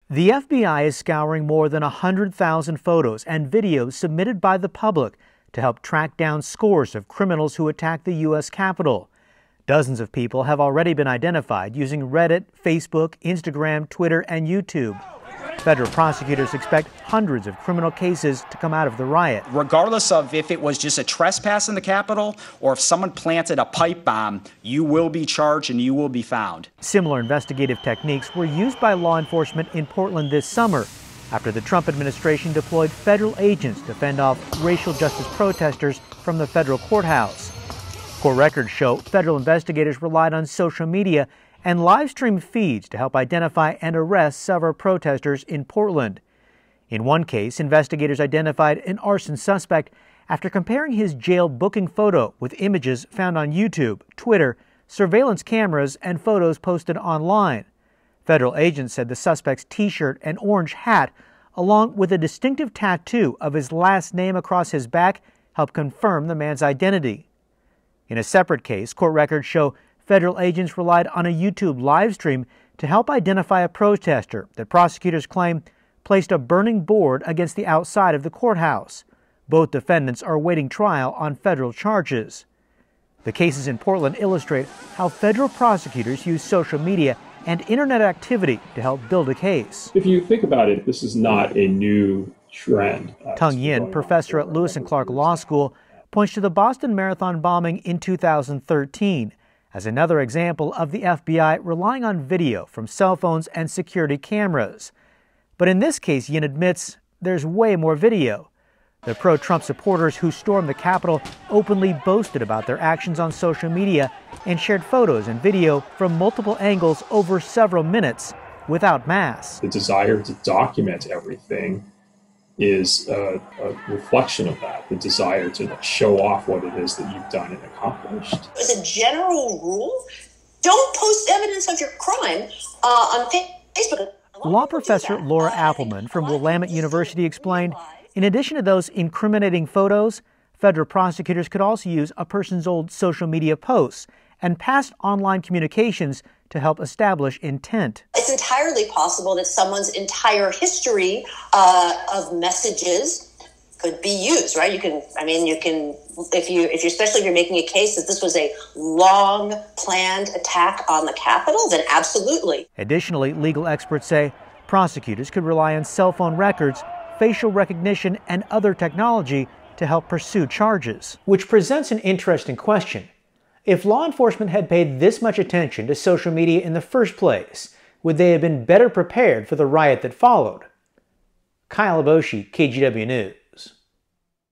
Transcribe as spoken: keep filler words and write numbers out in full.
The F B I is scouring more than one hundred thousand photos and videos submitted by the public to help track down scores of criminals who attacked the U S Capitol. Dozens of people have already been identified using Reddit, Facebook, Instagram, Twitter, and YouTube. Federal prosecutors expect hundreds of criminal cases to come out of the riot. Regardless of if it was just a trespass in the Capitol or if someone planted a pipe bomb, you will be charged and you will be found. Similar investigative techniques were used by law enforcement in Portland this summer after the Trump administration deployed federal agents to fend off racial justice protesters from the federal courthouse. Court records show federal investigators relied on social media and live stream feeds to help identify and arrest several protesters in Portland. In one case, investigators identified an arson suspect after comparing his jail booking photo with images found on YouTube, Twitter, surveillance cameras, and photos posted online. Federal agents said the suspect's T-shirt and orange hat, along with a distinctive tattoo of his last name across his back, helped confirm the man's identity. In a separate case, court records show federal agents relied on a YouTube live stream to help identify a protester that prosecutors claim placed a burning board against the outside of the courthouse. Both defendants are awaiting trial on federal charges. The cases in Portland illustrate how federal prosecutors use social media and internet activity to help build a case. If you think about it, this is not a new trend. Uh, Tung Yin, professor at Lewis and Clark Law School, points to the Boston Marathon bombing in two thousand thirteen as another example of the F B I relying on video from cell phones and security cameras. But in this case, Yin admits there's way more video. The pro-Trump supporters who stormed the Capitol openly boasted about their actions on social media and shared photos and video from multiple angles over several minutes without masks. The desire to document everything is a, a reflection of that, the desire to show off what it is that you've done and accomplished. As a general rule, don't post evidence of your crime uh, on Facebook. Law professor Laura Appelman from Willamette University explained, in addition to those incriminating photos, federal prosecutors could also use a person's old social media posts and past online communications to help establish intent. It's entirely possible that someone's entire history uh, of messages could be used, right? You can, I mean, you can, if you, if you, especially if you're making a case that this was a long planned attack on the Capitol, then absolutely. Additionally, legal experts say prosecutors could rely on cell phone records, facial recognition, and other technology to help pursue charges. Which presents an interesting question. If law enforcement had paid this much attention to social media in the first place, would they have been better prepared for the riot that followed? Kyle Aboshi, K G W News.